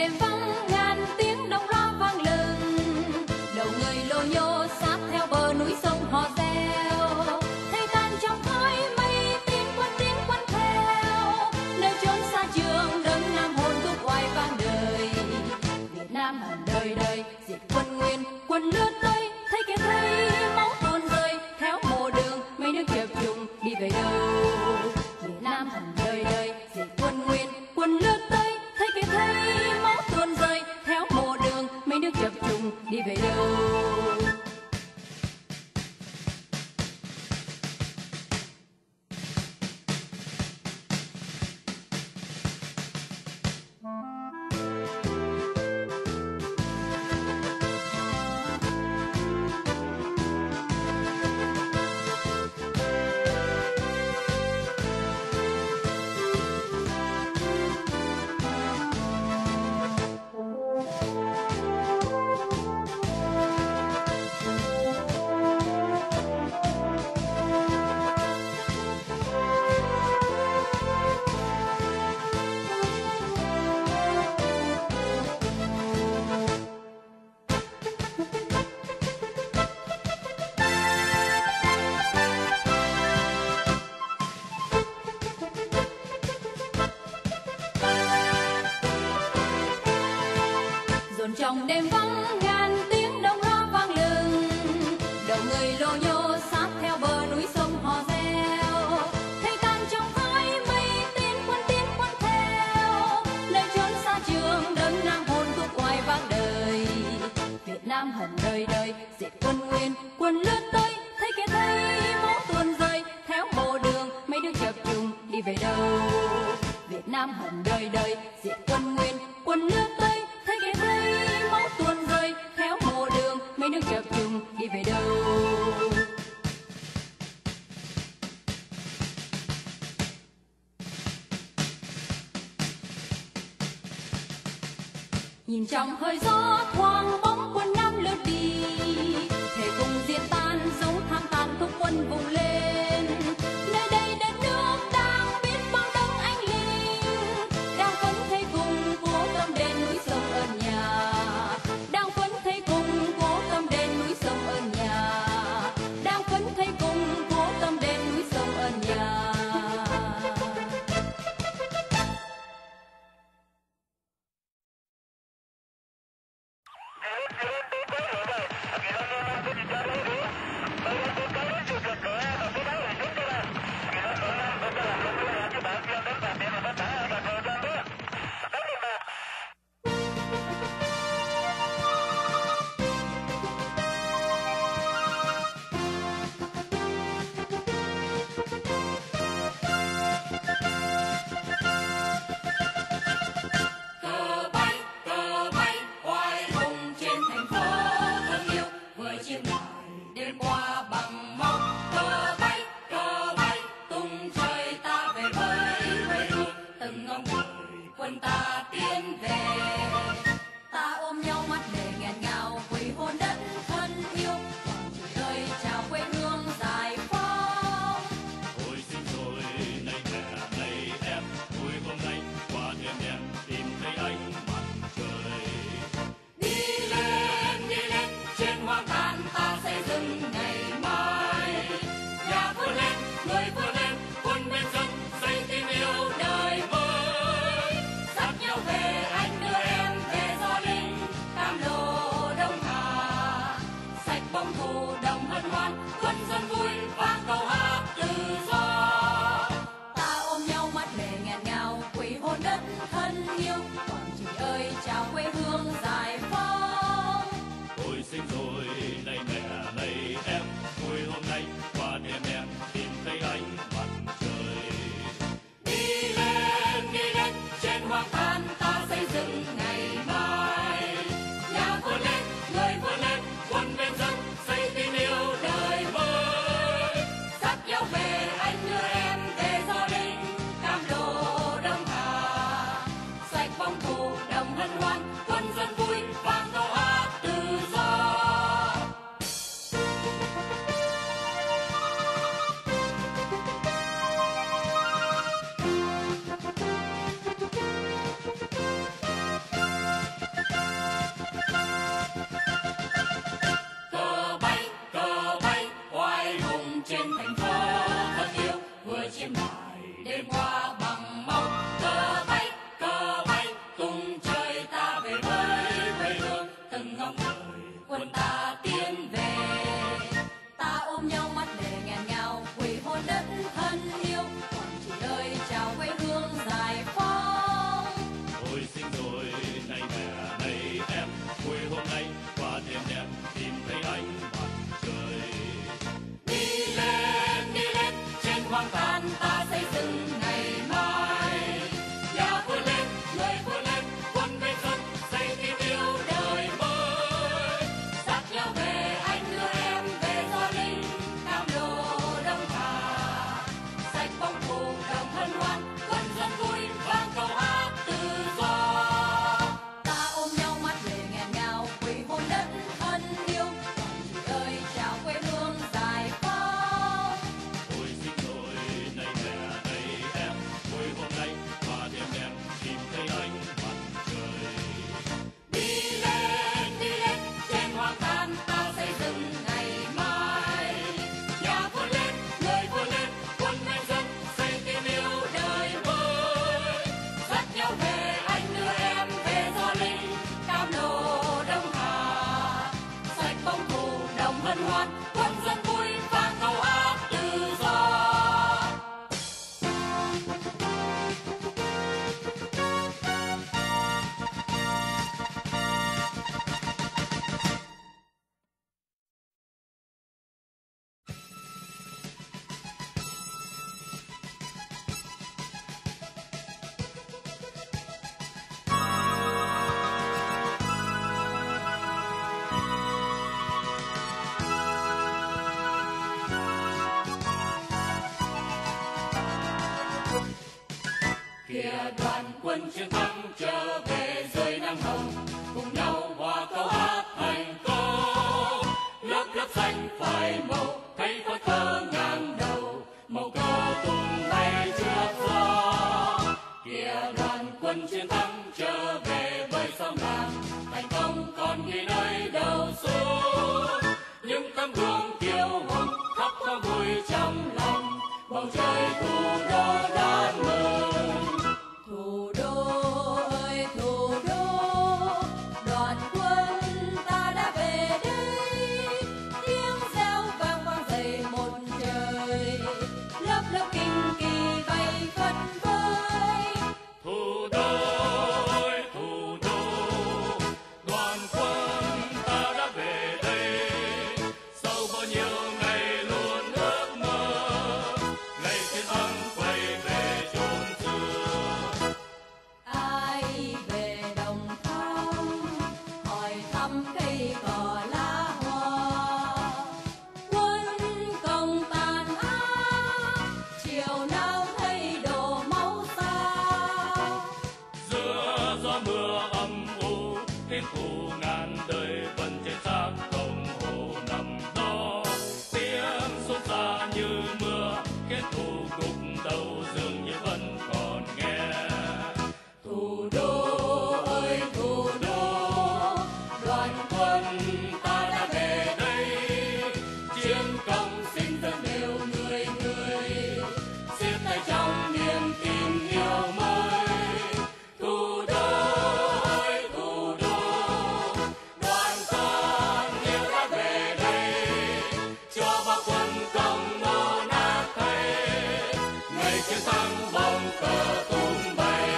đêm vắng ngàn tiếng đồng loa vang lừng, đầu người lô nhô sát theo bờ núi sông hò reo. Thấy tan trong khói mây tiếng quân theo, nơi chốn xa trường đấng nam hồn thúc oai vang đời. Việt Nam hẳn đời đời diệt quân Nguyên, quân lướt tới thấy kia thấy máu tuôn rơi theo mồ đường mấy nước chập trùng đi về đâu. Việt Nam hẳn đời đời diệt quân Nguyên, quân lướt tới thấy kia thấy máu tuôn rơi theo mồ đường mấy nước chập trùng đi về đâu. Trong đêm vắng ngàn tiếng đồng loa vang lừng, đầu người lô nhô sát theo bờ núi sông hò reo. Thấy tan trong khói mây tiếng quân theo, nơi chốn xa trường đấng nam hồn thúc oai vang đời. Việt Nam hẳn đời đời diệt quân Nguyên, quân lướt tới thấy kia thấy máu tuôn rơi theo mồ đường mấy đứa chập trùng đi về đâu. Việt Nam hẳn đời đời diệt quân Nguyên, quân lướt tới thấy kia thấy máu tuôn rơi theo mồ đường mấy nước chập trùng đi về đâu. Nhìn trong hơi gió thoáng bóng quân Nam lướt đi, thể cùng diệt tan dấu tham tàn thúc quân vùng lên. Nơi đây đất nước đang biết bao đấng anh linh, đang phấn thấy cùng cố tâm đền núi sông ơn nhà, đang phấn thấy cùng cố tâm đền núi sông ơn nhà, đang phấn thấy cùng cố tâm đền núi sông ơn nhà. Cờ bay hoài hùng trên thành phố. vang lời quân ta tiến về. Ta ôm nhau mắt để nghẹn ngào, quỳ hôn đất thân yêu, còn chỉ đời chào quê hương giải phóng. Tôi sinh rồi này mẹ này em, quê hôm nay qua đêm đen tìm thấy ánh mặt trời. Đi lên trên hoang tàn ta xây dựng ngày mai. Nhà vươn lên, người vươn lên, quân bên dân xây thêm yêu đời mới. Dắt nhau về anh đưa em về do linh, cam lộ đông hà. Sạch bóng phù đồng hân hoan, quân dân vui vang câu hát tự do. Ta ôm nhau mắt lệ nghẹn ngào, quỳ hôn đất thân yêu, còn chỉ đời chào quê hương giải phóng. Tôi sinh rồi này mẹ này em, quê hôm nay qua đêm đen tìm thấy ánh mặt trời. Đi lên trên hoang tàn ta xây dựng ngày mai. Nhà vươn lên, người vươn lên, quân bên dân xây thêm yêu đời mới. Dắt nhau về anh đưa em về do linh, cam lộ đông hà. Sạch bóng phù đồng hân hoan, quân dân vui vang câu hát tự do. Kìa đoàn quân chiến thắng trở về dưới nắng hồng, cùng nhau hòa câu hát thành công. Lớp lớp xanh phai màu, thấy phất phơ ngang đầu, màu cờ tung bay trước gió. Kìa đoàn quân chiến thắng trở về với xóm làng, thành công còn ghi nơi đầu xuống. Những tấm gương kiêu hùng khắp có vui trong lòng, bầu trời thủ đô đón mừng. Thủ đô ơi thủ đô, đoàn quân ta đã về đây. Tiếng reo vang vang dậy một trời, lớp lớp kinh kỳ bay phất phới. Thủ đô ơi thủ đô, đoàn quân ta đã về đây. Sau bao nhiêu ngày luôn ước mơ, ngày chiến thắng quay về chốn xưa. Ai về đồng tháp hỏi thăm cây cỏ lá hoa. Quân công tàn ác chiều nào thấy đổ máu sao. Giữa gió mưa âm u, tiếng cụ ngàn đời vẫn trên xác đồng hồ nằm đó. Tiếng xôn xa như mưa, kết thù gục đầu dường như vẫn còn nghe. Thủ đô ơi thủ đô, đoàn quân ta đã về đây. Chiến công sinh dân đều người người, siết tay trong niềm tin yêu mới. Thủ đô ơi thủ đô, đoàn con yêu đã về đây, cho bao quân công nô nát thay, ngày chiến thắng bóng cờ tung bay.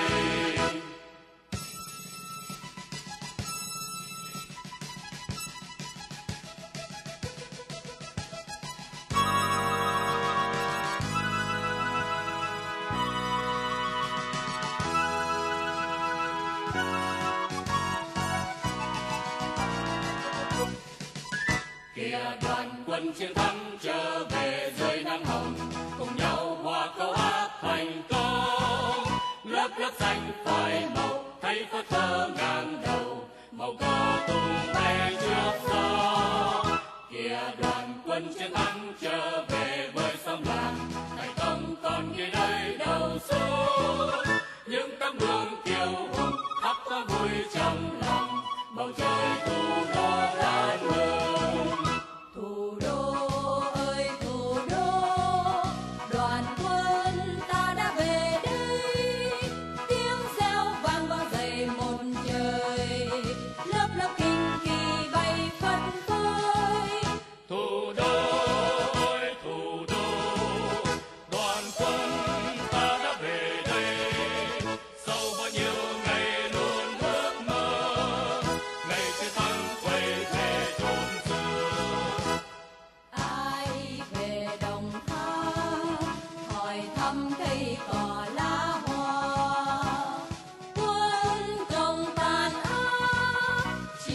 Kìa đoàn quân chiến thắng trở về dưới nắng hồng, cùng nhau hòa câu hát thành công. Lớp lớp xanh phai màu, thấy phất phơ ngang đầu, màu cờ tung bay trước gió. Kìa đoàn quân chiến thắng trở về với xóm làng, thành công còn ghi nơi đầu xuống. Những tấm gương kiêu hùng khắp có vui trong lòng, bầu trời thủ đô đón mừng. Thủ đô ơi thủ đô, đoàn quân ta đã về đây. Tiếng reo vang vang dậy một trời, lớp lớp kinh kỳ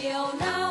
chiều nay